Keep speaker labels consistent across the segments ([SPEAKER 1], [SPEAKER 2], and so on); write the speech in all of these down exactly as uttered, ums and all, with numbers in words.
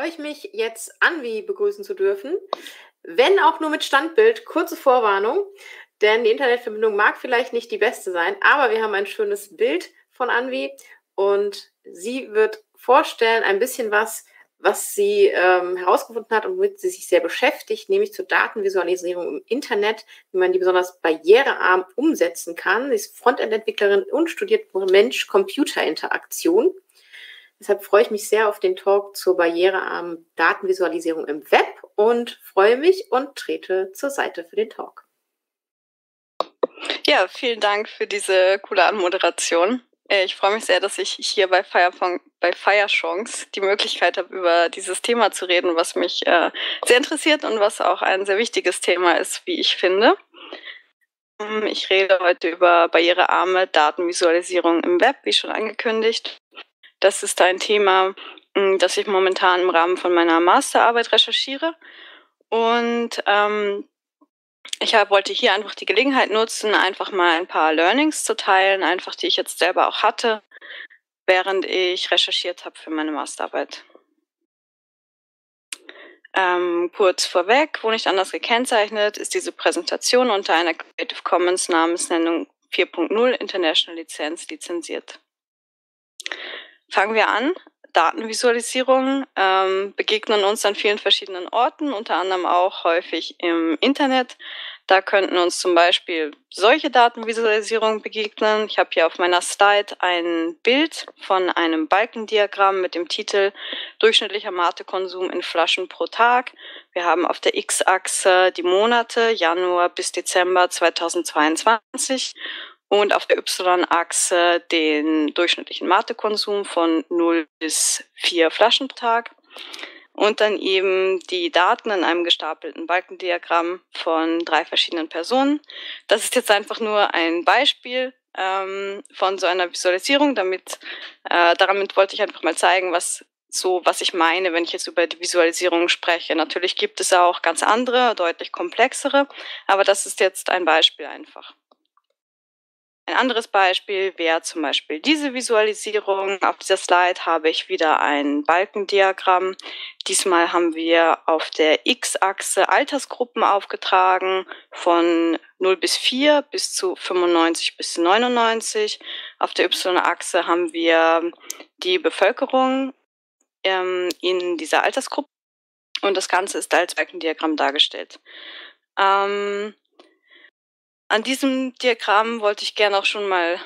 [SPEAKER 1] freue ich mich, jetzt Anvi begrüßen zu dürfen. Wenn auch nur mit Standbild, kurze Vorwarnung, denn die Internetverbindung mag vielleicht nicht die beste sein, aber wir haben ein schönes Bild von Anvi und sie wird vorstellen ein bisschen was, was sie ähm, herausgefunden hat und womit sie sich sehr beschäftigt, nämlich zur Datenvisualisierung im Internet, wie man die besonders barrierearm umsetzen kann. Sie ist Frontend-Entwicklerin und studiert Mensch-Computer-Interaktion. Deshalb freue ich mich sehr auf den Talk zur barrierearmen Datenvisualisierung im Web und freue mich und trete zur Seite für den Talk.
[SPEAKER 2] Ja, vielen Dank für diese coole Anmoderation. Ich freue mich sehr, dass ich hier bei Firefong, bei Firechance die Möglichkeit habe, über dieses Thema zu reden, was mich äh, sehr interessiert und was auch ein sehr wichtiges Thema ist, wie ich finde. Ich rede heute über barrierearme Datenvisualisierung im Web, wie schon angekündigt. Das ist ein Thema, das ich momentan im Rahmen von meiner Masterarbeit recherchiere. Und ähm, ich hab, wollte hier einfach die Gelegenheit nutzen, einfach mal ein paar Learnings zu teilen, einfach die ich jetzt selber auch hatte, während ich recherchiert habe für meine Masterarbeit. Ähm, kurz vorweg, wo nicht anders gekennzeichnet, ist diese Präsentation unter einer Creative Commons Namensnennung vier Punkt null International Lizenz lizenziert. Fangen wir an. Datenvisualisierungen ähm, begegnen uns an vielen verschiedenen Orten, unter anderem auch häufig im Internet. Da könnten uns zum Beispiel solche Datenvisualisierungen begegnen. Ich habe hier auf meiner Slide ein Bild von einem Balkendiagramm mit dem Titel Durchschnittlicher Matekonsum in Flaschen pro Tag. Wir haben auf der X-Achse die Monate Januar bis Dezember zweitausendzweiundzwanzig. Und auf der Y-Achse den durchschnittlichen Matekonsum von null bis vier Flaschen pro Tag. Und dann eben die Daten in einem gestapelten Balkendiagramm von drei verschiedenen Personen. Das ist jetzt einfach nur ein Beispiel ähm, von so einer Visualisierung. Damit, äh, damit wollte ich einfach mal zeigen, was so, was ich meine, wenn ich jetzt über die Visualisierung spreche. Natürlich gibt es auch ganz andere, deutlich komplexere, aber das ist jetzt ein Beispiel einfach. Ein anderes Beispiel wäre zum Beispiel diese Visualisierung. Auf dieser Slide habe ich wieder ein Balkendiagramm. Diesmal haben wir auf der X-Achse Altersgruppen aufgetragen von null bis vier bis zu fünfundneunzig bis neunundneunzig. Auf der Y-Achse haben wir die Bevölkerung ähm, in dieser Altersgruppe und das Ganze ist als Balkendiagramm dargestellt. Ähm, An diesem Diagramm wollte ich gerne auch schon mal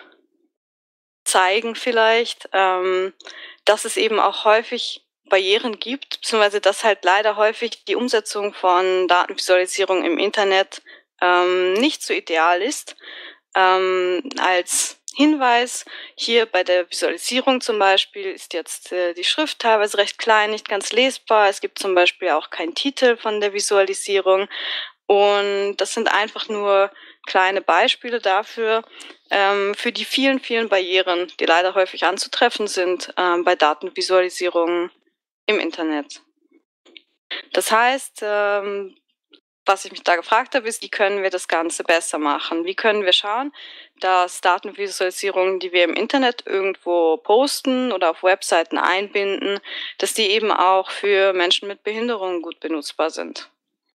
[SPEAKER 2] zeigen vielleicht, ähm, dass es eben auch häufig Barrieren gibt, beziehungsweise dass halt leider häufig die Umsetzung von Datenvisualisierung im Internet ähm, nicht so ideal ist. Ähm, als Hinweis, hier bei der Visualisierung zum Beispiel ist jetzt äh, die Schrift teilweise recht klein, nicht ganz lesbar. Es gibt zum Beispiel auch keinen Titel von der Visualisierung. Und das sind einfach nur kleine Beispiele dafür, ähm, für die vielen, vielen Barrieren, die leider häufig anzutreffen sind ähm, bei Datenvisualisierungen im Internet. Das heißt, ähm, was ich mich da gefragt habe, ist, wie können wir das Ganze besser machen? Wie können wir schauen, dass Datenvisualisierungen, die wir im Internet irgendwo posten oder auf Webseiten einbinden, dass die eben auch für Menschen mit Behinderungen gut benutzbar sind?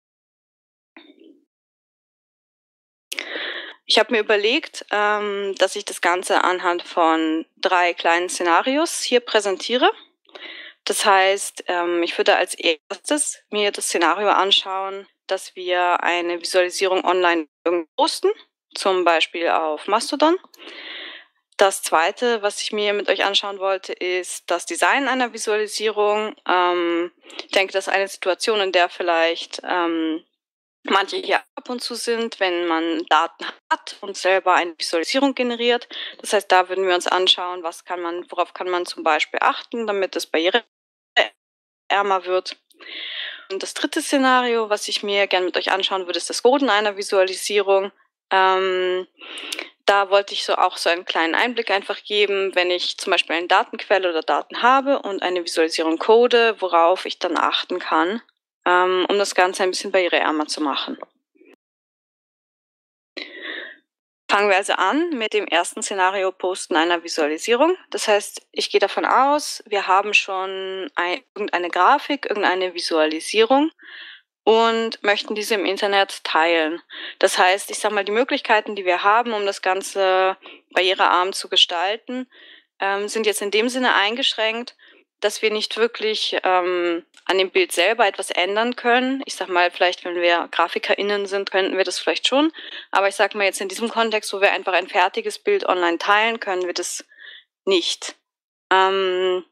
[SPEAKER 2] Ich habe mir überlegt, ähm, dass ich das Ganze anhand von drei kleinen Szenarios hier präsentiere. Das heißt, ähm, ich würde als erstes mir das Szenario anschauen, dass wir eine Visualisierung online posten, zum Beispiel auf Mastodon. Das Zweite, was ich mir mit euch anschauen wollte, ist das Design einer Visualisierung. Ähm, ich denke, das ist eine Situation, in der vielleicht ähm, manche hier ab und zu sind, wenn man Daten hat und selber eine Visualisierung generiert. Das heißt, da würden wir uns anschauen, was kann man, worauf kann man zum Beispiel achten, damit es barriereärmer wird. Und das dritte Szenario, was ich mir gerne mit euch anschauen würde, ist das Coden einer Visualisierung. Ähm, da wollte ich so auch so einen kleinen Einblick einfach geben, wenn ich zum Beispiel eine Datenquelle oder Daten habe und eine Visualisierung code, worauf ich dann achten kann, um das Ganze ein bisschen barriereärmer zu machen. Fangen wir also an mit dem ersten Szenario Posten einer Visualisierung. Das heißt, ich gehe davon aus, wir haben schon ein, irgendeine Grafik, irgendeine Visualisierung und möchten diese im Internet teilen. Das heißt, ich sage mal, die Möglichkeiten, die wir haben, um das Ganze barrierearm zu gestalten, ähm, sind jetzt in dem Sinne eingeschränkt, dass wir nicht wirklich ähm, an dem Bild selber etwas ändern können. Ich sag mal, vielleicht, wenn wir GrafikerInnen sind, könnten wir das vielleicht schon. Aber ich sag mal jetzt in diesem Kontext, wo wir einfach ein fertiges Bild online teilen, können wir das nicht. Ähm,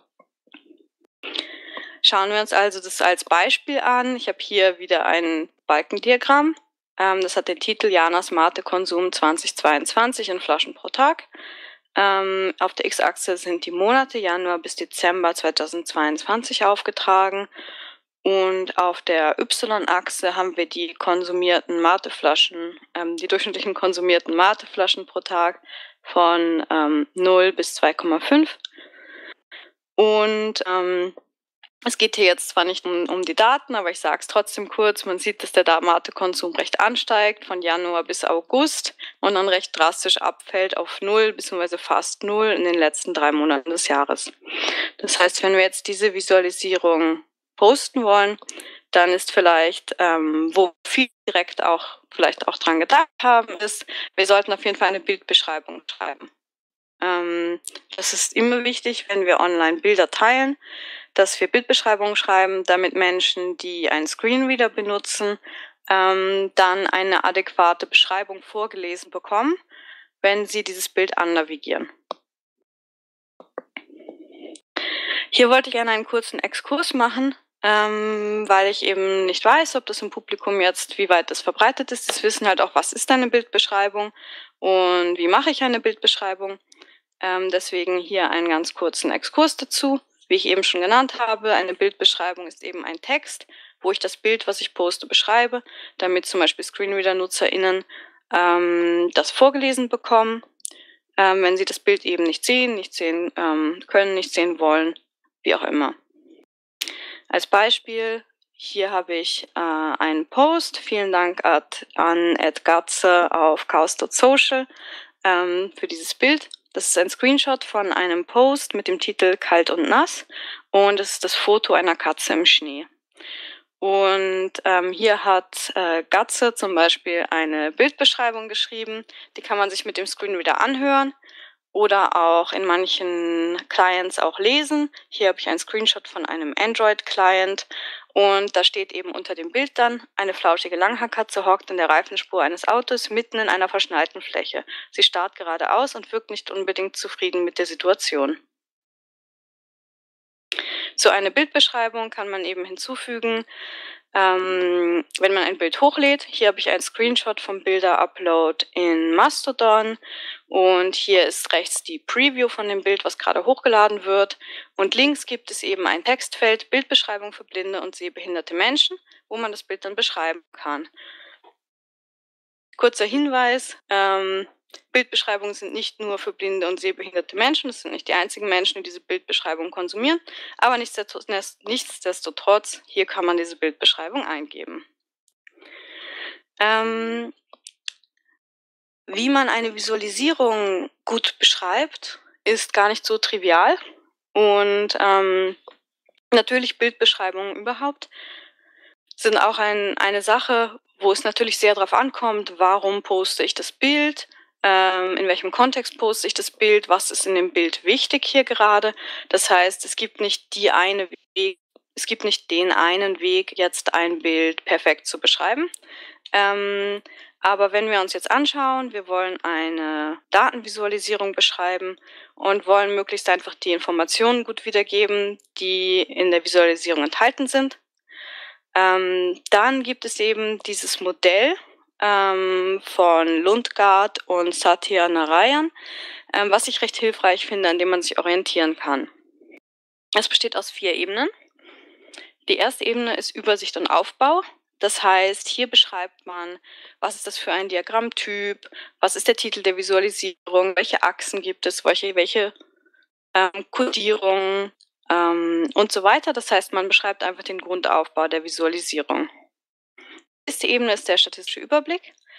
[SPEAKER 2] schauen wir uns also das als Beispiel an. Ich habe hier wieder ein Balkendiagramm. Ähm, das hat den Titel Janas Mate-Konsum zweitausendzweiundzwanzig in Flaschen pro Tag. Ähm, auf der X-Achse sind die Monate Januar bis Dezember zweitausendzweiundzwanzig aufgetragen und auf der Y-Achse haben wir die konsumierten Mateflaschen, ähm, die durchschnittlichen konsumierten Mateflaschen pro Tag von ähm, null bis zwei Komma fünf. Und ähm, es geht hier jetzt zwar nicht um, um die Daten, aber ich sage es trotzdem kurz. Man sieht, dass der Mate-Konsum recht ansteigt, von Januar bis August und dann recht drastisch abfällt auf null bzw. fast null in den letzten drei Monaten des Jahres. Das heißt, wenn wir jetzt diese Visualisierung posten wollen, dann ist vielleicht, ähm, wo viele direkt auch vielleicht auch dran gedacht haben, ist, wir sollten auf jeden Fall eine Bildbeschreibung schreiben. Ähm, das ist immer wichtig, wenn wir online Bilder teilen, dass wir Bildbeschreibungen schreiben, damit Menschen, die einen Screenreader benutzen, ähm, dann eine adäquate Beschreibung vorgelesen bekommen, wenn sie dieses Bild annavigieren. Hier wollte ich gerne einen kurzen Exkurs machen, ähm, weil ich eben nicht weiß, ob das im Publikum jetzt, wie weit das verbreitet ist. Das wissen halt auch, was ist eine Bildbeschreibung und wie mache ich eine Bildbeschreibung. Ähm, deswegen hier einen ganz kurzen Exkurs dazu. Wie ich eben schon genannt habe, eine Bildbeschreibung ist eben ein Text, wo ich das Bild, was ich poste, beschreibe, damit zum Beispiel Screenreader-NutzerInnen ähm, das vorgelesen bekommen, ähm, wenn sie das Bild eben nicht sehen, nicht sehen ähm, können, nicht sehen wollen, wie auch immer. Als Beispiel, hier habe ich äh, einen Post. Vielen Dank at, an Ed Gatze auf chaos Punkt social ähm, für dieses Bild. Das ist ein Screenshot von einem Post mit dem Titel Kalt und nass und es ist das Foto einer Katze im Schnee. Und ähm, hier hat äh, Gatze zum Beispiel eine Bildbeschreibung geschrieben, die kann man sich mit dem Screenreader anhören oder auch in manchen Clients auch lesen. Hier habe ich einen Screenshot von einem Android-Client und da steht eben unter dem Bild dann, eine flauschige Langhaarkatze hockt in der Reifenspur eines Autos mitten in einer verschneiten Fläche. Sie starrt geradeaus und wirkt nicht unbedingt zufrieden mit der Situation. So eine Bildbeschreibung kann man eben hinzufügen, ähm, wenn man ein Bild hochlädt. Hier habe ich einen Screenshot vom Bilder-Upload in Mastodon und hier ist rechts die Preview von dem Bild, was gerade hochgeladen wird. Und links gibt es eben ein Textfeld, Bildbeschreibung für blinde und sehbehinderte Menschen, wo man das Bild dann beschreiben kann. Kurzer Hinweis, ähm, Bildbeschreibungen sind nicht nur für blinde und sehbehinderte Menschen, das sind nicht die einzigen Menschen, die diese Bildbeschreibung konsumieren, aber nichtsdestotrotz, hier kann man diese Bildbeschreibung eingeben. Ähm, wie man eine Visualisierung gut beschreibt, ist gar nicht so trivial und ähm, natürlich Bildbeschreibungen überhaupt sind auch ein, eine Sache, wo es natürlich sehr darauf ankommt, warum poste ich das Bild, ähm, in welchem Kontext poste ich das Bild, was ist in dem Bild wichtig hier gerade. Das heißt, es gibt nicht die eine Weg, es gibt nicht den einen Weg, jetzt ein Bild perfekt zu beschreiben. Ähm, aber wenn wir uns jetzt anschauen, wir wollen eine Datenvisualisierung beschreiben und wollen möglichst einfach die Informationen gut wiedergeben, die in der Visualisierung enthalten sind, Ähm, dann gibt es eben dieses Modell ähm, von Lundgaard und Satya Narayan, ähm, was ich recht hilfreich finde, an dem man sich orientieren kann. Es besteht aus vier Ebenen. Die erste Ebene ist Übersicht und Aufbau. Das heißt, hier beschreibt man, was ist das für ein Diagrammtyp, was ist der Titel der Visualisierung, welche Achsen gibt es, welche, welche ähm, Kodierungen, Ähm, und so weiter. Das heißt, man beschreibt einfach den Grundaufbau der Visualisierung. Die nächste Ebene ist der statistische Überblick.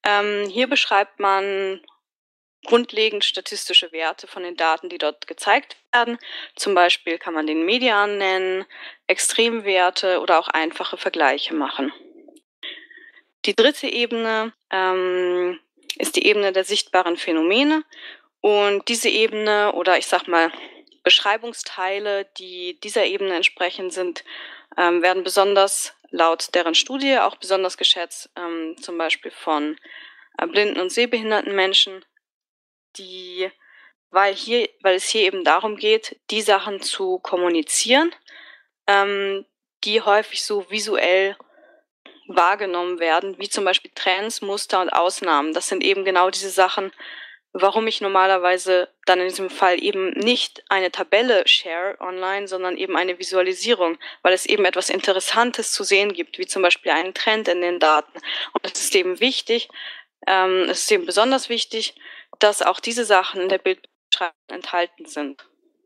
[SPEAKER 2] Ähm, hier beschreibt man grundlegend statistische Werte von den Daten, die dort gezeigt werden. Zum Beispiel kann man den Median nennen, Extremwerte oder auch einfache Vergleiche machen. Die dritte Ebene ähm, ist die Ebene der sichtbaren Phänomene. Und diese Ebene oder ich sag mal Beschreibungsteile, die dieser Ebene entsprechen, sind, ähm, werden besonders laut deren Studie auch besonders geschätzt, ähm, zum Beispiel von äh, blinden und sehbehinderten Menschen, die, weil hier, weil es hier eben darum geht, die Sachen zu kommunizieren, ähm, die häufig so visuell wahrgenommen werden, wie zum Beispiel Trends, Muster und Ausnahmen. Das sind eben genau diese Sachen, warum ich normalerweise dann in diesem Fall eben nicht eine Tabelle share online, sondern eben eine Visualisierung, weil es eben etwas Interessantes zu sehen gibt, wie zum Beispiel einen Trend in den Daten. Und es ist eben wichtig, ähm, es ist eben besonders wichtig, dass auch diese Sachen in der Bildbeschreibung enthalten sind.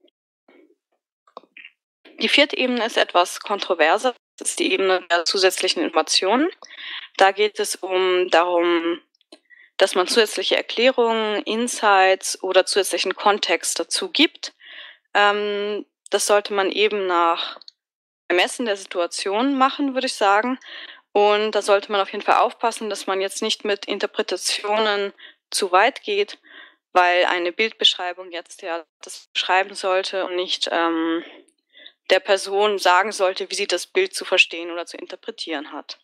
[SPEAKER 2] Die vierte Ebene ist etwas kontroverser. Das ist die Ebene der zusätzlichen Informationen. Da geht es um darum, dass man zusätzliche Erklärungen, Insights oder zusätzlichen Kontext dazu gibt. Ähm, das sollte man eben nach Ermessen der Situation machen, würde ich sagen. Und da sollte man auf jeden Fall aufpassen, dass man jetzt nicht mit Interpretationen zu weit geht, weil eine Bildbeschreibung jetzt ja das beschreiben sollte und nicht ähm, der Person sagen sollte, wie sie das Bild zu verstehen oder zu interpretieren hat.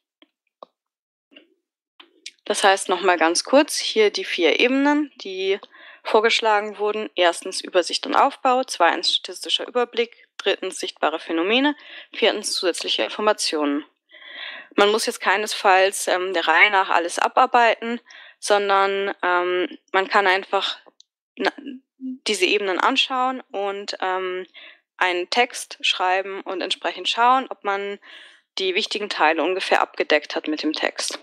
[SPEAKER 2] Das heißt nochmal ganz kurz, hier die vier Ebenen, die vorgeschlagen wurden. Erstens Übersicht und Aufbau, zweitens statistischer Überblick, drittens sichtbare Phänomene, viertens zusätzliche Informationen. Man muss jetzt keinesfalls ähm, der Reihe nach alles abarbeiten, sondern ähm, man kann einfach na, diese Ebenen anschauen und ähm, einen Text schreiben und entsprechend schauen, ob man die wichtigen Teile ungefähr abgedeckt hat mit dem Text.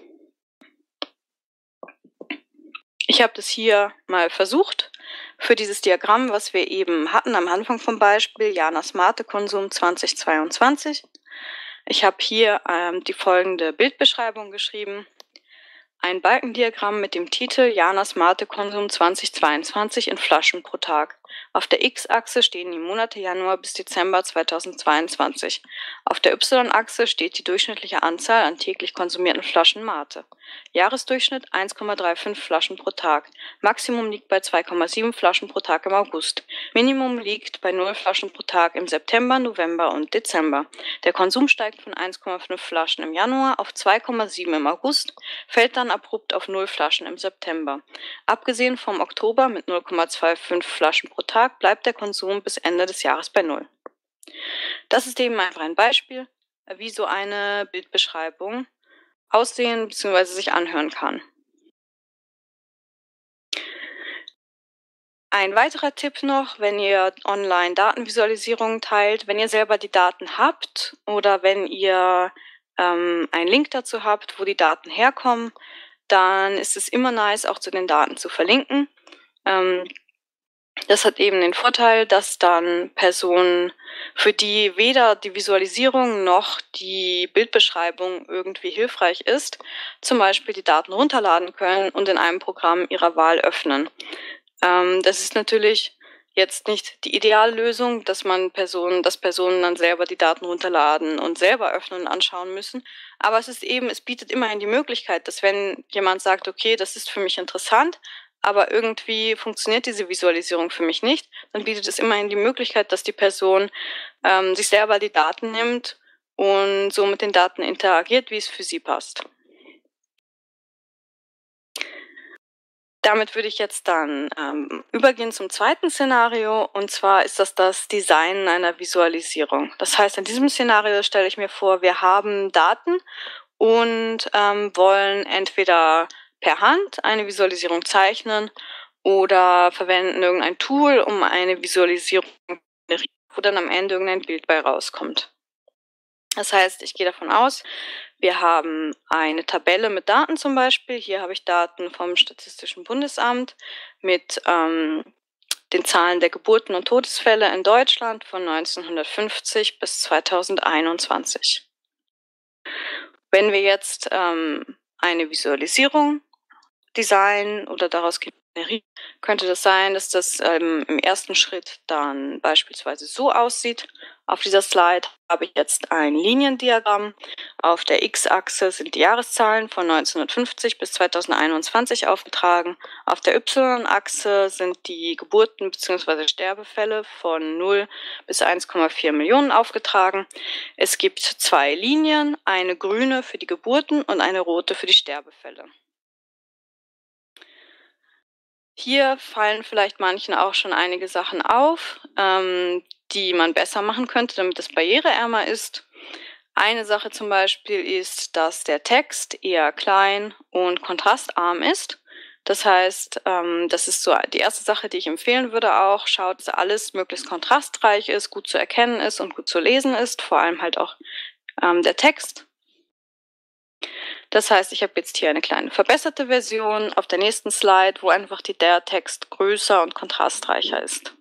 [SPEAKER 2] Ich habe das hier mal versucht für dieses Diagramm, was wir eben hatten am Anfang vom Beispiel, Janas Mate-Konsum zweitausendzweiundzwanzig. Ich habe hier ähm, die folgende Bildbeschreibung geschrieben. Ein Balkendiagramm mit dem Titel Janas Mate-Konsum zweitausendzweiundzwanzig in Flaschen pro Tag. Auf der X-Achse stehen die Monate Januar bis Dezember zweitausendzweiundzwanzig. Auf der Y-Achse steht die durchschnittliche Anzahl an täglich konsumierten Flaschen Mate. Jahresdurchschnitt eins Komma fünfunddreißig Flaschen pro Tag. Maximum liegt bei zwei Komma sieben Flaschen pro Tag im August. Minimum liegt bei null Flaschen pro Tag im September, November und Dezember. Der Konsum steigt von eins Komma fünf Flaschen im Januar auf zwei Komma sieben im August, fällt dann abrupt auf null Flaschen im September. Abgesehen vom Oktober mit null Komma fünfundzwanzig Flaschen pro Tag bleibt der Konsum bis Ende des Jahres bei null. Das ist eben einfach ein Beispiel, wie so eine Bildbeschreibung aussehen bzw. sich anhören kann. Ein weiterer Tipp noch, wenn ihr online Datenvisualisierungen teilt, wenn ihr selber die Daten habt oder wenn ihr ähm, einen Link dazu habt, wo die Daten herkommen, dann ist es immer nice, auch zu den Daten zu verlinken. Ähm, das hat eben den Vorteil, dass dann Personen, für die weder die Visualisierung noch die Bildbeschreibung irgendwie hilfreich ist, zum Beispiel die Daten runterladen können und in einem Programm ihrer Wahl öffnen. Ähm, das ist natürlich jetzt nicht die Ideallösung, dass man Personen, dass Personen dann selber die Daten runterladen und selber öffnen und anschauen müssen. Aber es ist eben, es bietet immerhin die Möglichkeit, dass wenn jemand sagt, okay, das ist für mich interessant, aber irgendwie funktioniert diese Visualisierung für mich nicht, dann bietet es immerhin die Möglichkeit, dass die Person ähm, sich selber die Daten nimmt und so mit den Daten interagiert, wie es für sie passt. Damit würde ich jetzt dann ähm, übergehen zum zweiten Szenario, und zwar ist das das Design einer Visualisierung. Das heißt, in diesem Szenario stelle ich mir vor, wir haben Daten und ähm, wollen entweder per Hand eine Visualisierung zeichnen oder verwenden irgendein Tool, um eine Visualisierung zu generieren, wo dann am Ende irgendein Bild bei rauskommt. Das heißt, ich gehe davon aus, wir haben eine Tabelle mit Daten zum Beispiel. Hier habe ich Daten vom Statistischen Bundesamt mit ähm, den Zahlen der Geburten und Todesfälle in Deutschland von neunzehnhundertfünfzig bis zweitausendeinundzwanzig. Wenn wir jetzt ähm, eine Visualisierung Design oder daraus generieren, könnte das sein, dass das ähm, im ersten Schritt dann beispielsweise so aussieht. Auf dieser Slide habe ich jetzt ein Liniendiagramm. Auf der X-Achse sind die Jahreszahlen von neunzehnhundertfünfzig bis zweitausendeinundzwanzig aufgetragen. Auf der Y-Achse sind die Geburten bzw. Sterbefälle von null bis eins Komma vier Millionen aufgetragen. Es gibt zwei Linien, eine grüne für die Geburten und eine rote für die Sterbefälle. Hier fallen vielleicht manchen auch schon einige Sachen auf, ähm, die man besser machen könnte, damit es barriereärmer ist. Eine Sache zum Beispiel ist, dass der Text eher klein und kontrastarm ist. Das heißt, ähm, das ist so die erste Sache, die ich empfehlen würde auch. Schaut, dass alles möglichst kontrastreich ist, gut zu erkennen ist und gut zu lesen ist, vor allem halt auch ähm, der Text. Das heißt, ich habe jetzt hier eine kleine verbesserte Version auf der nächsten Slide, wo einfach die, der Text größer und kontrastreicher ist.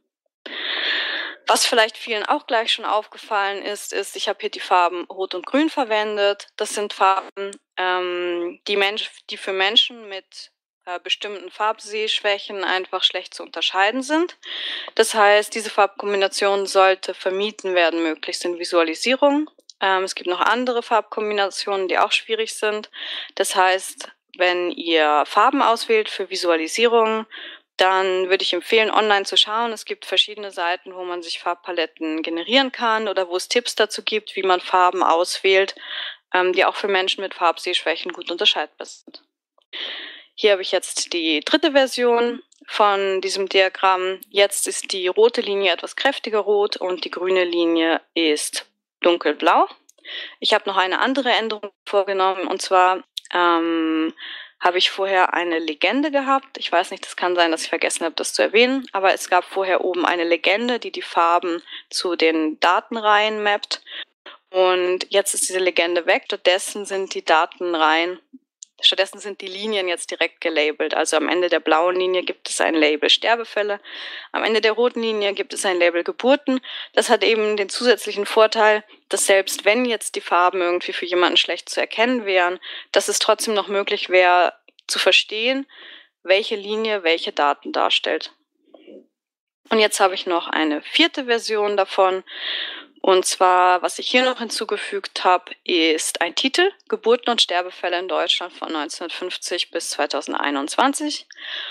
[SPEAKER 2] Was vielleicht vielen auch gleich schon aufgefallen ist, ist, ich habe hier die Farben Rot und Grün verwendet. Das sind Farben, ähm, die, Mensch, die für Menschen mit äh, bestimmten Farbsehschwächen einfach schlecht zu unterscheiden sind. Das heißt, diese Farbkombination sollte vermieden werden, möglichst in Visualisierung. Ähm, es gibt noch andere Farbkombinationen, die auch schwierig sind. Das heißt, wenn ihr Farben auswählt für Visualisierung, dann würde ich empfehlen, online zu schauen. Es gibt verschiedene Seiten, wo man sich Farbpaletten generieren kann oder wo es Tipps dazu gibt, wie man Farben auswählt, ähm, die auch für Menschen mit Farbsehschwächen gut unterscheidbar sind. Hier habe ich jetzt die dritte Version von diesem Diagramm. Jetzt ist die rote Linie etwas kräftiger rot und die grüne Linie ist dunkelblau. Ich habe noch eine andere Änderung vorgenommen, und zwar ähm, habe ich vorher eine Legende gehabt. Ich weiß nicht, das kann sein, dass ich vergessen habe, das zu erwähnen, aber es gab vorher oben eine Legende, die die Farben zu den Datenreihen mappt. Und jetzt ist diese Legende weg. Stattdessen sind die Datenreihen, stattdessen sind die Linien jetzt direkt gelabelt. Also am Ende der blauen Linie gibt es ein Label Sterbefälle, am Ende der roten Linie gibt es ein Label Geburten. Das hat eben den zusätzlichen Vorteil, dass selbst wenn jetzt die Farben irgendwie für jemanden schlecht zu erkennen wären, dass es trotzdem noch möglich wäre zu verstehen, welche Linie welche Daten darstellt. Und jetzt habe ich noch eine vierte Version davon. Und zwar, was ich hier noch hinzugefügt habe, ist ein Titel, Geburten und Sterbefälle in Deutschland von neunzehnhundertfünfzig bis zweitausendeinundzwanzig.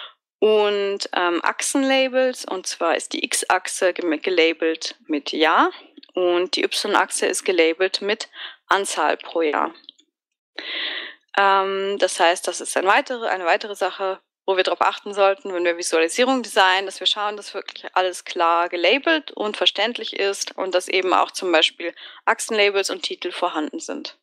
[SPEAKER 2] Und ähm, Achsenlabels, und zwar ist die X-Achse gelabelt mit Jahr und die Y-Achse ist gelabelt mit Anzahl pro Jahr. Ähm, das heißt, das ist ein weitere, eine weitere Sache, wo wir darauf achten sollten, wenn wir Visualisierung designen, dass wir schauen, dass wirklich alles klar gelabelt und verständlich ist und dass eben auch zum Beispiel Achsenlabels und Titel vorhanden sind.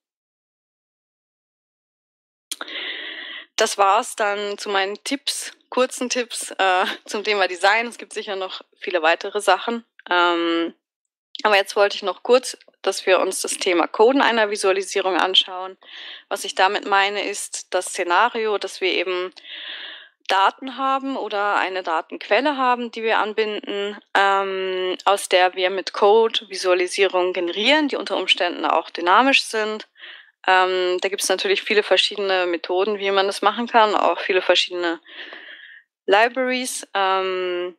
[SPEAKER 2] Das war's dann zu meinen Tipps, kurzen Tipps äh, zum Thema Design. Es gibt sicher noch viele weitere Sachen. Ähm, aber jetzt wollte ich noch kurz, dass wir uns das Thema Coden einer Visualisierung anschauen. Was ich damit meine, ist das Szenario, dass wir eben Daten haben oder eine Datenquelle haben, die wir anbinden, ähm, aus der wir mit Code Visualisierungen generieren, die unter Umständen auch dynamisch sind. Ähm, da gibt es natürlich viele verschiedene Methoden, wie man das machen kann, auch viele verschiedene Libraries. Ähm,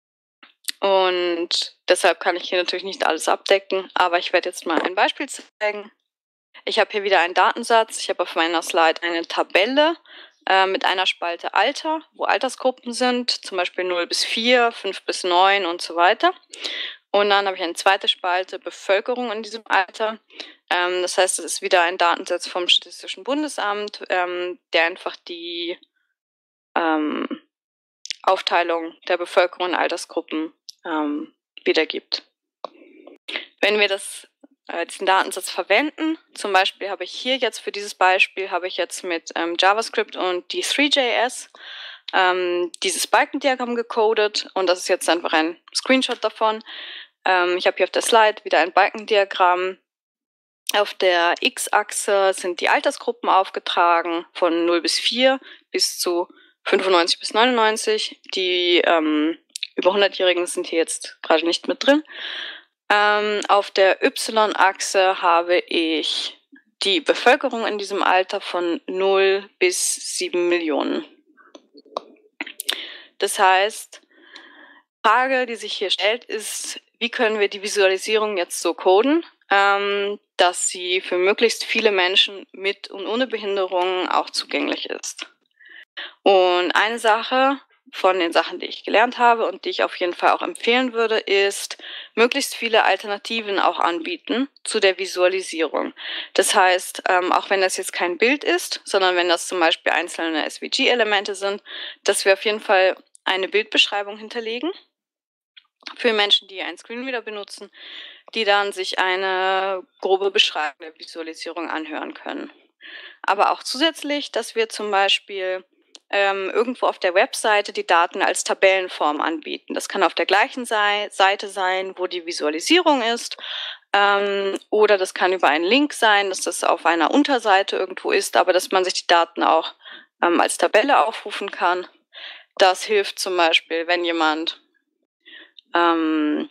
[SPEAKER 2] und deshalb kann ich hier natürlich nicht alles abdecken, aber ich werde jetzt mal ein Beispiel zeigen. Ich habe hier wieder einen Datensatz. Ich habe auf meiner Slide eine Tabelle mit einer Spalte Alter, wo Altersgruppen sind, zum Beispiel null bis vier, fünf bis neun und so weiter. Und dann habe ich eine zweite Spalte Bevölkerung in diesem Alter. Ähm, das heißt, es ist wieder ein Datensatz vom Statistischen Bundesamt, ähm, der einfach die ähm, Aufteilung der Bevölkerung in Altersgruppen ähm, wiedergibt. Wenn wir das diesen Datensatz verwenden. Zum Beispiel habe ich hier jetzt für dieses Beispiel habe ich jetzt mit ähm, JavaScript und D drei Punkt J S ähm, dieses Balkendiagramm gecodet und das ist jetzt einfach ein Screenshot davon. Ähm, ich habe hier auf der Slide wieder ein Balkendiagramm. Auf der X-Achse sind die Altersgruppen aufgetragen von null bis vier bis zu fünfundneunzig bis neunundneunzig. Die ähm, über hundertjährigen sind hier jetzt gerade nicht mit drin. Ähm, auf der Y-Achse habe ich die Bevölkerung in diesem Alter von null bis sieben Millionen. Das heißt, die Frage, die sich hier stellt, ist, wie können wir die Visualisierung jetzt so coden, ähm, dass sie für möglichst viele Menschen mit und ohne Behinderungen auch zugänglich ist. Und eine Sache von den Sachen, die ich gelernt habe und die ich auf jeden Fall auch empfehlen würde, ist, möglichst viele Alternativen auch anbieten zu der Visualisierung. Das heißt, ähm, auch wenn das jetzt kein Bild ist, sondern wenn das zum Beispiel einzelne S V G-Elemente sind, dass wir auf jeden Fall eine Bildbeschreibung hinterlegen für Menschen, die einen Screenreader benutzen, die dann sich eine grobe Beschreibung der Visualisierung anhören können. Aber auch zusätzlich, dass wir zum Beispiel ähm, irgendwo auf der Webseite die Daten als Tabellenform anbieten. Das kann auf der gleichen Sei- Seite sein, wo die Visualisierung ist, ähm, oder das kann über einen Link sein, dass das auf einer Unterseite irgendwo ist, aber dass man sich die Daten auch ähm, als Tabelle aufrufen kann. Das hilft zum Beispiel, wenn jemand ähm,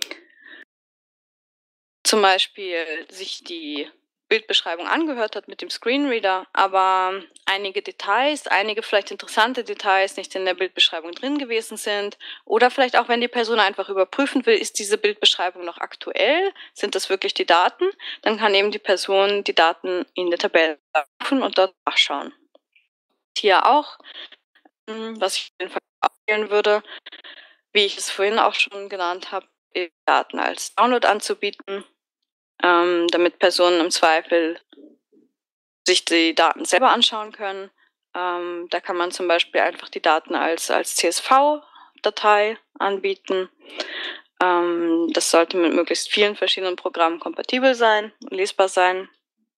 [SPEAKER 2] zum Beispiel sich die Bildbeschreibung angehört hat mit dem Screenreader, aber einige Details, einige vielleicht interessante Details nicht in der Bildbeschreibung drin gewesen sind, oder vielleicht auch, wenn die Person einfach überprüfen will, ist diese Bildbeschreibung noch aktuell, sind das wirklich die Daten, dann kann eben die Person die Daten in der Tabelle rufen und dort nachschauen. Hier auch, was ich auf jeden Fall empfehlen würde, wie ich es vorhin auch schon genannt habe, Daten als Download anzubieten, ähm, damit Personen im Zweifel sich die Daten selber anschauen können. Ähm, da kann man zum Beispiel einfach die Daten als, als C S V-Datei anbieten. Ähm, das sollte mit möglichst vielen verschiedenen Programmen kompatibel sein und lesbar sein.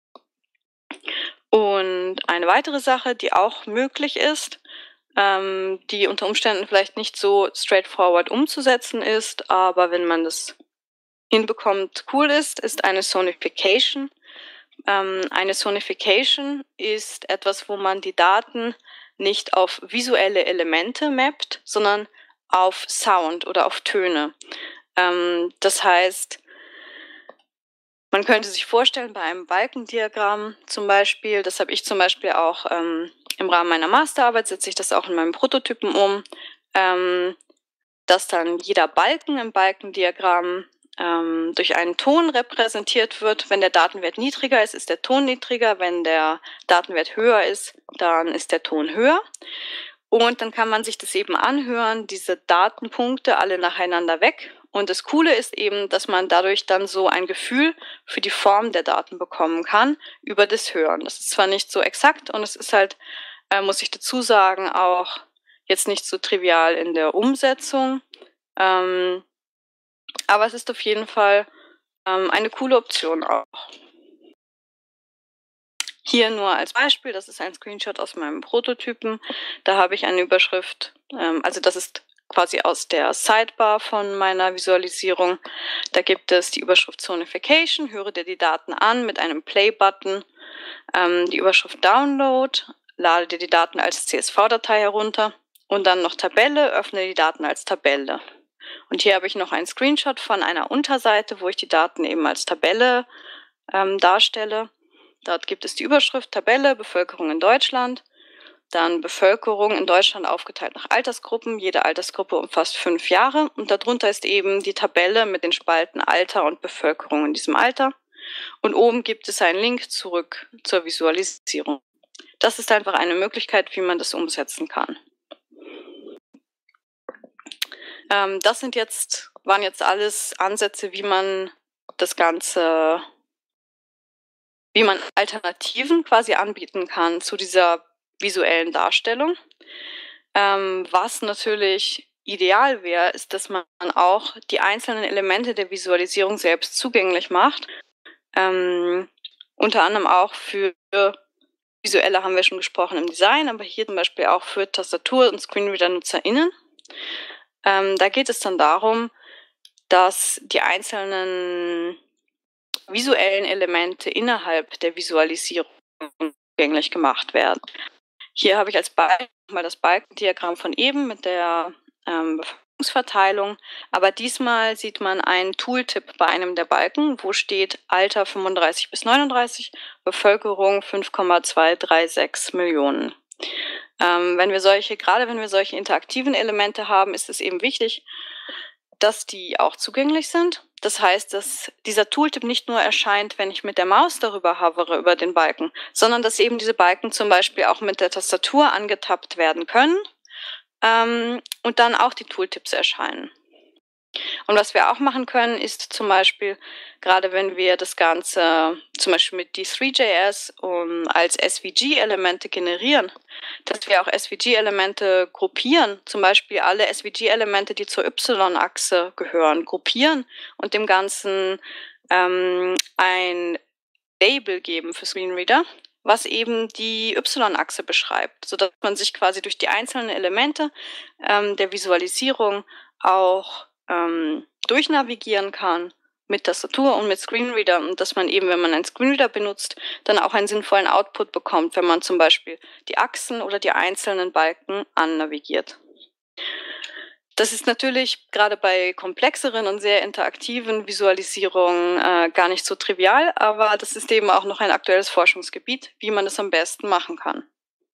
[SPEAKER 2] Und eine weitere Sache, die auch möglich ist, ähm, die unter Umständen vielleicht nicht so straightforward umzusetzen ist, aber wenn man das hinbekommt, cool ist, ist eine Sonification. Ähm, eine Sonification ist etwas, wo man die Daten nicht auf visuelle Elemente mappt, sondern auf Sound oder auf Töne. Ähm, das heißt, man könnte sich vorstellen, bei einem Balkendiagramm zum Beispiel, das habe ich zum Beispiel auch ähm, im Rahmen meiner Masterarbeit, setze ich das auch in meinem Prototypen um, ähm, dass dann jeder Balken im Balkendiagramm ähm, durch einen Ton repräsentiert wird. Wenn der Datenwert niedriger ist, ist der Ton niedriger. Wenn der Datenwert höher ist, dann ist der Ton höher. Und dann kann man sich das eben anhören, diese Datenpunkte alle nacheinander weg. Und das Coole ist eben, dass man dadurch dann so ein Gefühl für die Form der Daten bekommen kann über das Hören. Das ist zwar nicht so exakt und es ist halt, äh, muss ich dazu sagen, auch jetzt nicht so trivial in der Umsetzung. Ähm, aber es ist auf jeden Fall ähm, eine coole Option auch. Hier nur als Beispiel, das ist ein Screenshot aus meinem Prototypen. Da habe ich eine Überschrift, ähm, also das ist quasi aus der Sidebar von meiner Visualisierung. Da gibt es die Überschrift Sonification, höre dir die Daten an mit einem Play-Button. Ähm, die Überschrift Download, lade dir die Daten als C S V-Datei herunter. Und dann noch Tabelle, öffne die Daten als Tabelle. Und hier habe ich noch einen Screenshot von einer Unterseite, wo ich die Daten eben als Tabelle ähm, darstelle. Dort gibt es die Überschrift Tabelle, Bevölkerung in Deutschland. Dann Bevölkerung in Deutschland aufgeteilt nach Altersgruppen. Jede Altersgruppe umfasst fünf Jahre. Und darunter ist eben die Tabelle mit den Spalten Alter und Bevölkerung in diesem Alter. Und oben gibt es einen Link zurück zur Visualisierung. Das ist einfach eine Möglichkeit, wie man das umsetzen kann. Ähm, das sind jetzt, waren jetzt alles Ansätze, wie man das Ganze, wie man Alternativen quasi anbieten kann zu dieser visuellen Darstellung. Ähm, was natürlich ideal wäre, ist, dass man auch die einzelnen Elemente der Visualisierung selbst zugänglich macht. Ähm, unter anderem auch für visuelle haben wir schon gesprochen im Design, aber hier zum Beispiel auch für Tastatur- und Screenreader-NutzerInnen. Ähm, da geht es dann darum, dass die einzelnen visuellen Elemente innerhalb der Visualisierung zugänglich gemacht werden. Hier habe ich als Beispiel mal das Balkendiagramm von eben mit der ähm, Bevölkerungsverteilung, aber diesmal sieht man einen Tooltip bei einem der Balken, wo steht Alter fünfunddreißig bis neununddreißig, Bevölkerung fünf Komma zweihundertsechsunddreißig Millionen. Ähm, wenn wir solche, gerade wenn wir solche interaktiven Elemente haben, ist es eben wichtig, dass die auch zugänglich sind. Das heißt, dass dieser Tooltip nicht nur erscheint, wenn ich mit der Maus darüber hovere, über den Balken, sondern dass eben diese Balken zum Beispiel auch mit der Tastatur angetappt werden können ähm, und dann auch die Tooltips erscheinen. Und was wir auch machen können, ist zum Beispiel, gerade wenn wir das Ganze zum Beispiel mit D drei Punkt J S um, als S V G-Elemente generieren, dass wir auch S V G-Elemente gruppieren, zum Beispiel alle S V G-Elemente, die zur Y-Achse gehören, gruppieren und dem Ganzen ähm, ein Label geben für Screenreader, was eben die Y-Achse beschreibt, sodass man sich quasi durch die einzelnen Elemente ähm, der Visualisierung auch ähm, durchnavigieren kann mit Tastatur und mit Screenreader und dass man eben, wenn man einen Screenreader benutzt, dann auch einen sinnvollen Output bekommt, wenn man zum Beispiel die Achsen oder die einzelnen Balken annavigiert. Das ist natürlich gerade bei komplexeren und sehr interaktiven Visualisierungen äh, gar nicht so trivial, aber das ist eben auch noch ein aktuelles Forschungsgebiet, wie man das am besten machen kann.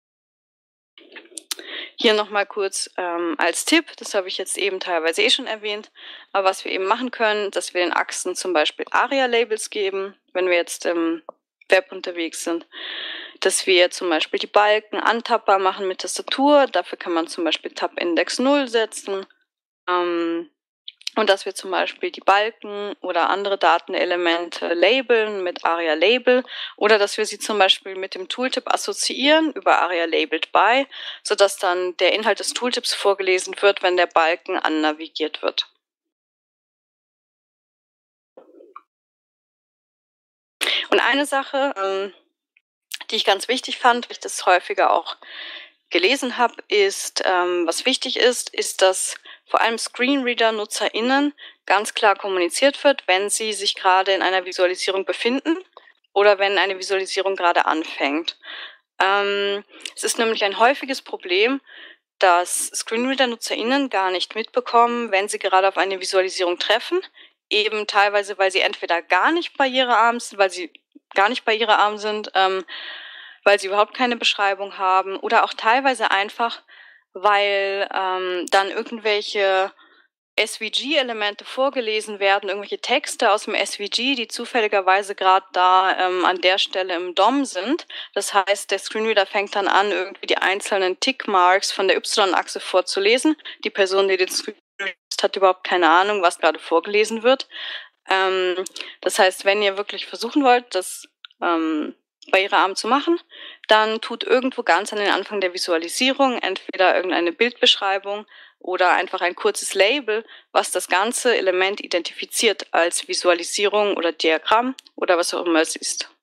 [SPEAKER 2] Hier nochmal kurz ähm, als Tipp, das habe ich jetzt eben teilweise eh schon erwähnt, aber was wir eben machen können, dass wir den Achsen zum Beispiel Aria-Labels geben, wenn wir jetzt im Web unterwegs sind, dass wir zum Beispiel die Balken antappbar machen mit Tastatur, dafür kann man zum Beispiel Tab-Index null setzen ähm, und dass wir zum Beispiel die Balken oder andere Datenelemente labeln mit Aria Label oder dass wir sie zum Beispiel mit dem Tooltip assoziieren über Aria Labeled by, sodass dann der Inhalt des Tooltips vorgelesen wird, wenn der Balken annavigiert wird. Und eine Sache, ähm, die ich ganz wichtig fand, weil ich das häufiger auch gelesen habe, ist, ähm, was wichtig ist, ist, dass vor allem Screenreader-NutzerInnen ganz klar kommuniziert wird, wenn sie sich gerade in einer Visualisierung befinden oder wenn eine Visualisierung gerade anfängt. Ähm, es ist nämlich ein häufiges Problem, dass Screenreader-NutzerInnen gar nicht mitbekommen, wenn sie gerade auf eine Visualisierung treffen, eben teilweise, weil sie entweder gar nicht barrierearm sind, weil sie gar nicht barrierearm sind, ähm, weil sie überhaupt keine Beschreibung haben oder auch teilweise einfach, weil ähm, dann irgendwelche S V G-Elemente vorgelesen werden, irgendwelche Texte aus dem S V G, die zufälligerweise gerade da ähm, an der Stelle im D O M sind. Das heißt, der Screenreader fängt dann an, irgendwie die einzelnen Tickmarks von der Y-Achse vorzulesen. Die Person, die den Screenreader liest, hat überhaupt keine Ahnung, was gerade vorgelesen wird. Ähm, das heißt, wenn ihr wirklich versuchen wollt, das ähm, barrierearm zu machen, dann tut irgendwo ganz an den Anfang der Visualisierung entweder irgendeine Bildbeschreibung oder einfach ein kurzes Label, was das ganze Element identifiziert als Visualisierung oder Diagramm oder was auch immer es ist.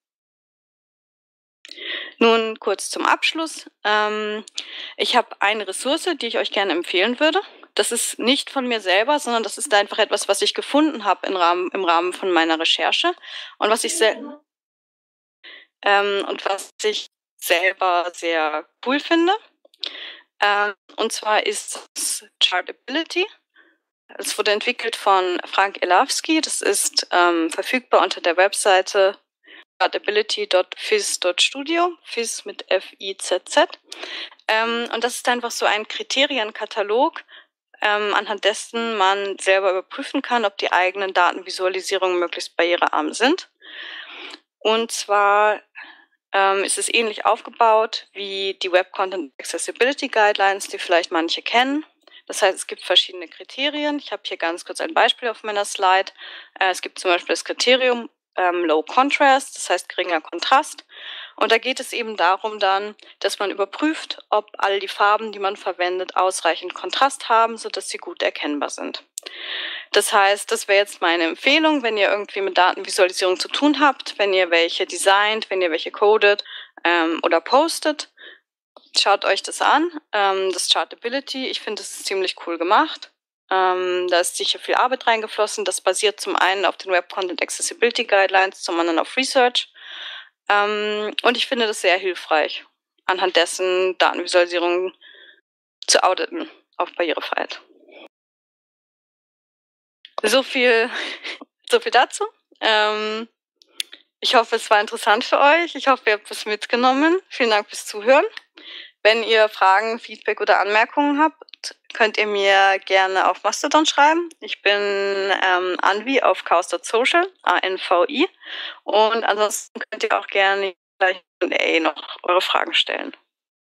[SPEAKER 2] Nun kurz zum Abschluss. Ähm, ich habe eine Ressource, die ich euch gerne empfehlen würde. Das ist nicht von mir selber, sondern das ist einfach etwas, was ich gefunden habe im Rahmen, im Rahmen von meiner Recherche und was ich sehr Ähm, und was ich selber sehr cool finde. Ähm, und zwar ist es Chartability. Es wurde entwickelt von Frank Elawski. Das ist ähm, verfügbar unter der Webseite chartability punkt fizz punkt studio, Fizz mit F I Z Z. Ähm, und das ist einfach so ein Kriterienkatalog, ähm, anhand dessen man selber überprüfen kann, ob die eigenen Datenvisualisierungen möglichst barrierearm sind. Und zwar ähm, ist es ähnlich aufgebaut wie die Web Content Accessibility Guidelines, die vielleicht manche kennen. Das heißt, es gibt verschiedene Kriterien. Ich habe hier ganz kurz ein Beispiel auf meiner Slide. Äh, es gibt zum Beispiel das Kriterium ähm, Low Contrast, das heißt geringer Kontrast. Und da geht es eben darum dann, dass man überprüft, ob all die Farben, die man verwendet, ausreichend Kontrast haben, sodass sie gut erkennbar sind. Das heißt, das wäre jetzt meine Empfehlung, wenn ihr irgendwie mit Datenvisualisierung zu tun habt, wenn ihr welche designt, wenn ihr welche codet ähm, oder postet, schaut euch das an, ähm, das Chartability. Ich finde, das ist ziemlich cool gemacht. Ähm, da ist sicher viel Arbeit reingeflossen. Das basiert zum einen auf den Web Content Accessibility Guidelines, zum anderen auf Research. Ähm, und ich finde das sehr hilfreich, anhand dessen Datenvisualisierung zu auditen auf Barrierefreiheit. So viel, so viel dazu. Ähm, ich hoffe, es war interessant für euch. Ich hoffe, ihr habt was mitgenommen. Vielen Dank fürs Zuhören. Wenn ihr Fragen, Feedback oder Anmerkungen habt, könnt ihr mir gerne auf Mastodon schreiben. Ich bin ähm, Anvi auf chaos Punkt social, A N V I. Und ansonsten könnt ihr auch gerne gleich noch eure Fragen stellen.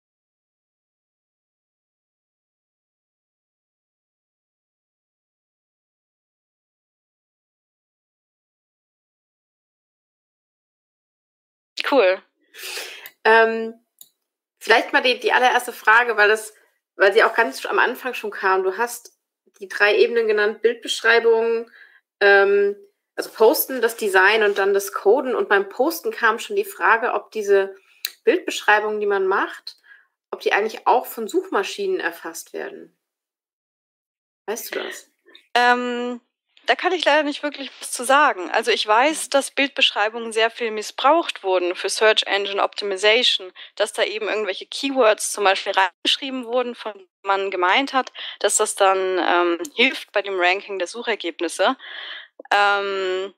[SPEAKER 2] Cool.
[SPEAKER 1] Ähm, vielleicht mal die, die allererste Frage, weil das, weil sie auch ganz am Anfang schon kam. Du hast die drei Ebenen genannt: Bildbeschreibung, ähm, also Posten, das Design und dann das Coden. Und beim Posten kam schon die Frage, ob diese Bildbeschreibungen, die man macht, ob die eigentlich auch von Suchmaschinen erfasst werden. Weißt du das?
[SPEAKER 2] Ähm, da kann ich leider nicht wirklich was zu sagen. Also ich weiß, dass Bildbeschreibungen sehr viel missbraucht wurden für Search Engine Optimization, dass da eben irgendwelche Keywords zum Beispiel reingeschrieben wurden, von denen man gemeint hat, dass das dann ähm, hilft bei dem Ranking der Suchergebnisse. Ähm,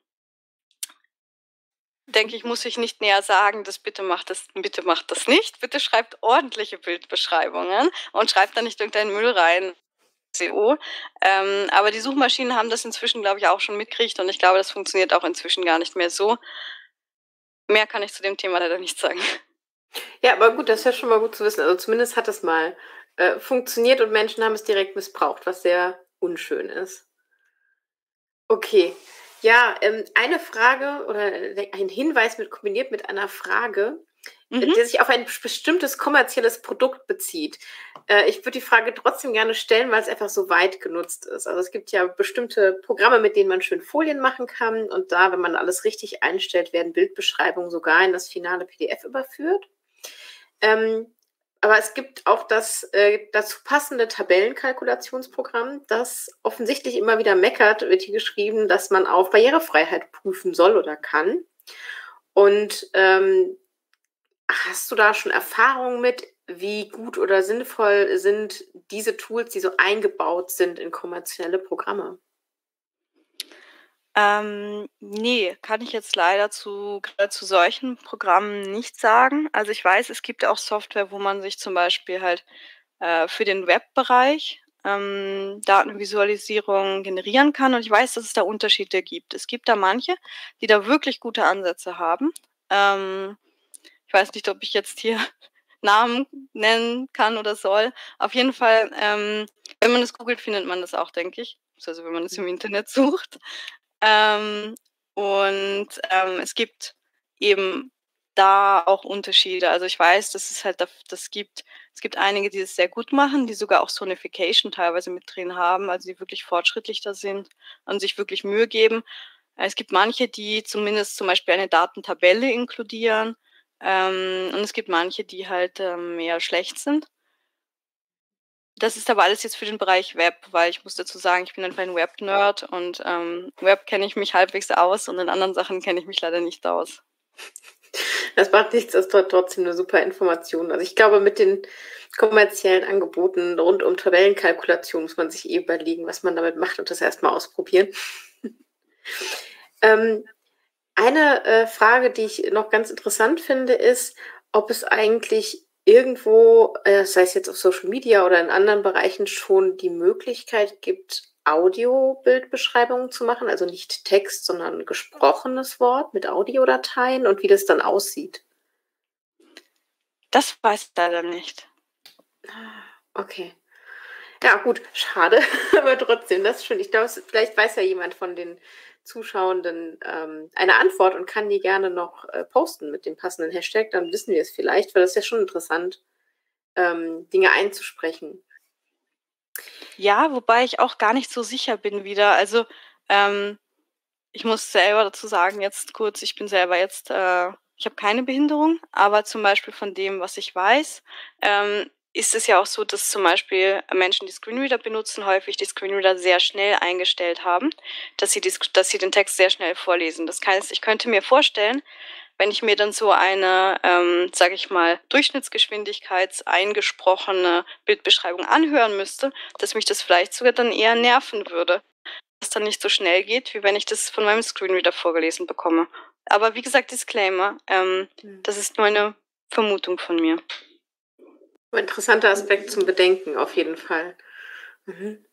[SPEAKER 2] denke ich, muss ich nicht näher sagen, dass bitte macht das, bitte macht das nicht. Bitte schreibt ordentliche Bildbeschreibungen und schreibt da nicht irgendeinen Müll rein. S E O. Ähm, aber die Suchmaschinen haben das inzwischen, glaube ich, auch schon mitgekriegt und ich glaube, das funktioniert auch inzwischen gar nicht mehr so. Mehr kann ich zu dem Thema leider nicht sagen.
[SPEAKER 1] Ja, aber gut, das ist ja schon mal gut zu wissen. Also zumindest hat es mal äh, funktioniert und Menschen haben es direkt missbraucht, was sehr unschön ist. Okay. Ja, ähm, eine Frage oder ein Hinweis mit kombiniert mit einer Frage,
[SPEAKER 2] Mhm.
[SPEAKER 1] der sich auf ein bestimmtes kommerzielles Produkt bezieht. Äh, ich würde die Frage trotzdem gerne stellen, weil es einfach so weit genutzt ist. Also es gibt ja bestimmte Programme, mit denen man schön Folien machen kann. Und da, wenn man alles richtig einstellt, werden Bildbeschreibungen sogar in das finale P D F überführt. Ähm, aber es gibt auch das äh, dazu passende Tabellenkalkulationsprogramm, das offensichtlich immer wieder meckert, wird hier geschrieben, dass man auf Barrierefreiheit prüfen soll oder kann. Und ähm, hast du da schon Erfahrungen mit, wie gut oder sinnvoll sind diese Tools, die so eingebaut sind in kommerzielle Programme?
[SPEAKER 2] Ähm, ne, kann ich jetzt leider zu grade zu solchen Programmen nicht sagen. Also, ich weiß, es gibt auch Software, wo man sich zum Beispiel halt, äh, für den Webbereich, ähm, Datenvisualisierung generieren kann und ich weiß, dass es da Unterschiede gibt. Es gibt da manche, die da wirklich gute Ansätze haben. Ähm, ich weiß nicht, ob ich jetzt hier Namen nennen kann oder soll. Auf jeden Fall, ähm, wenn man das googelt, findet man das auch, denke ich. Also, wenn man es im Internet sucht. Ähm, und, ähm, es gibt eben da auch Unterschiede. Also, ich weiß, dass es halt daf das gibt es gibt einige, die es sehr gut machen, die sogar auch Sonification teilweise mit drin haben, also die wirklich fortschrittlich da sind und sich wirklich Mühe geben. Äh, es gibt manche, die zumindest zum Beispiel eine Datentabelle inkludieren, ähm, und es gibt manche, die halt, ähm, eher schlecht sind. Das ist aber alles jetzt für den Bereich Web, weil ich muss dazu sagen, ich bin einfach ein Web-Nerd und, ähm, Web kenne ich mich halbwegs aus und in anderen Sachen kenne ich mich leider nicht aus.
[SPEAKER 1] Das macht nichts, das ist tro trotzdem 'ne super Information. Also, ich glaube, mit den kommerziellen Angeboten rund um Tabellenkalkulation muss man sich eh überlegen, was man damit macht und das erst mal ausprobieren. Ähm, eine, äh, Frage, die ich noch ganz interessant finde, ist, ob es eigentlich irgendwo, äh, sei es jetzt auf Social Media oder in anderen Bereichen, schon die Möglichkeit gibt, Audio-Bildbeschreibungen zu machen, also nicht Text, sondern gesprochenes Wort mit Audiodateien und wie das dann aussieht?
[SPEAKER 2] Das weiß ich leider nicht.
[SPEAKER 1] Ah, okay. Ja gut, schade, aber trotzdem, das ist schön. Ich glaube, es vielleicht weiß ja jemand von den Zuschauenden, ähm, eine Antwort und kann die gerne noch, äh, posten mit dem passenden Hashtag, dann wissen wir es vielleicht, weil das ist ja schon interessant, ähm, Dinge einzusprechen.
[SPEAKER 2] Ja, wobei ich auch gar nicht so sicher bin wieder. Also, ähm, ich muss selber dazu sagen jetzt kurz, ich bin selber jetzt äh, ich habe keine Behinderung, aber zum Beispiel von dem, was ich weiß, ähm, ist es ja auch so, dass zum Beispiel Menschen, die Screenreader benutzen, häufig die Screenreader sehr schnell eingestellt haben, dass sie die Sk dass sie den Text sehr schnell vorlesen. Das heißt, ich könnte mir vorstellen, wenn ich mir dann so eine, ähm, sage ich mal, durchschnittsgeschwindigkeits-eingesprochene Bildbeschreibung anhören müsste, dass mich das vielleicht sogar dann eher nerven würde, dass dann nicht so schnell geht, wie wenn ich das von meinem Screenreader vorgelesen bekomme. Aber wie gesagt, Disclaimer, ähm,
[SPEAKER 1] Mhm.
[SPEAKER 2] das ist nur eine Vermutung von mir.
[SPEAKER 1] Interessanter Aspekt zum Bedenken, auf jeden Fall. Mhm.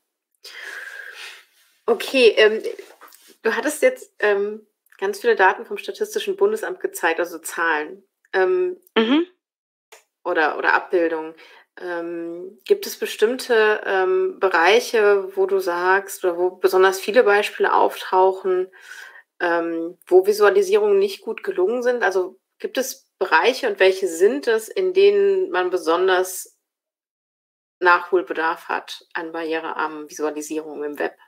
[SPEAKER 1] Okay, ähm, du hattest jetzt ähm, ganz viele Daten vom Statistischen Bundesamt gezeigt, also Zahlen ähm,
[SPEAKER 2] Mhm.
[SPEAKER 1] oder, oder Abbildungen. Ähm, gibt es bestimmte ähm, Bereiche, wo du sagst, oder wo besonders viele Beispiele auftauchen, ähm, wo Visualisierungen nicht gut gelungen sind? Also gibt es Bereiche und welche sind es, in denen man besonders Nachholbedarf hat an barrierearmen Visualisierungen im Web?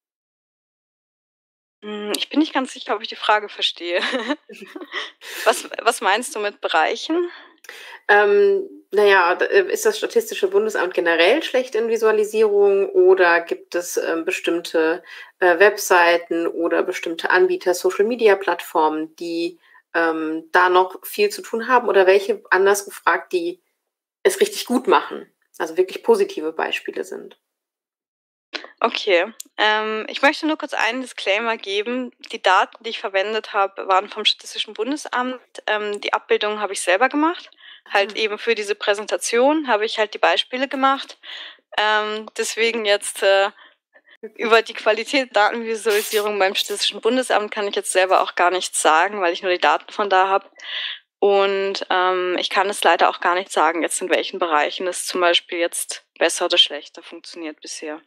[SPEAKER 2] Hm, ich bin nicht ganz sicher, ob ich die Frage verstehe. Was was meinst du mit Bereichen?
[SPEAKER 1] Ähm, na ja, d äh, ist das Statistische Bundesamt generell schlecht in Visualisierung oder gibt es, ähm, bestimmte, äh, Webseiten oder bestimmte Anbieter, Social-Media-Plattformen, die, ähm, da noch viel zu tun haben oder welche, anders gefragt, die es richtig gut machen, also wirklich positive Beispiele sind?
[SPEAKER 2] Okay, ähm, ich möchte nur kurz einen Disclaimer geben. Die Daten, die ich verwendet habe, waren vom Statistischen Bundesamt. Ähm, die Abbildung habe ich selber gemacht. Halt
[SPEAKER 1] Ah,
[SPEAKER 2] eben für diese Präsentation habe ich halt die Beispiele gemacht. Ähm, deswegen jetzt äh,
[SPEAKER 1] okay.
[SPEAKER 2] über die Qualität der Datenvisualisierung beim Statistischen Bundesamt kann ich jetzt selber auch gar nichts sagen, weil ich nur die Daten von da habe. Und ähm, ich kann es leider auch gar nicht sagen, jetzt in welchen Bereichen es zum Beispiel jetzt besser oder schlechter funktioniert bisher.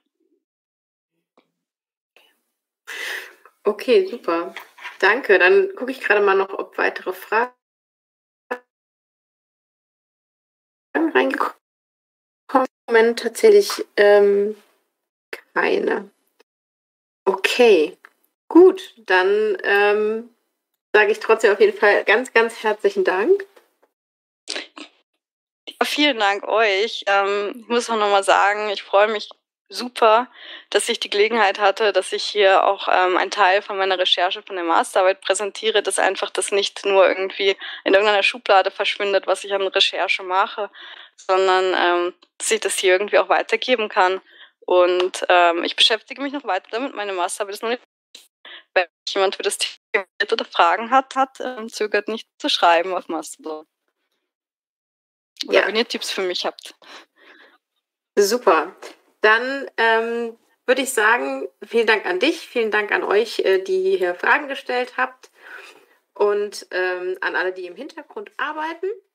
[SPEAKER 1] Okay, super. Danke. Dann gucke ich gerade mal noch, ob weitere Fragen reingekommen sind. Tatsächlich, ähm, keine. Okay, gut, dann, ähm, sage ich trotzdem auf jeden Fall ganz, ganz herzlichen Dank.
[SPEAKER 2] Ja, vielen Dank euch. Ähm, ich muss auch noch mal sagen, ich freue mich super, dass ich die Gelegenheit hatte, dass ich hier auch ähm, einen Teil von meiner Recherche von der Masterarbeit präsentiere, dass einfach das nicht nur irgendwie in irgendeiner Schublade verschwindet, was ich an Recherche mache, sondern ähm, dass ich das hier irgendwie auch weitergeben kann. Und ähm, ich beschäftige mich noch weiter damit. Meine Masterarbeit ist noch nicht. Wenn jemand für das Thema oder Fragen hat, hat ähm, zögert nicht zu schreiben auf Mastodon. Oder
[SPEAKER 1] Ja,
[SPEAKER 2] wenn ihr Tipps für mich habt.
[SPEAKER 1] super. Dann, ähm, würde ich sagen, vielen Dank an dich, vielen Dank an euch, äh, die hier Fragen gestellt habt und, ähm, an alle, die im Hintergrund arbeiten.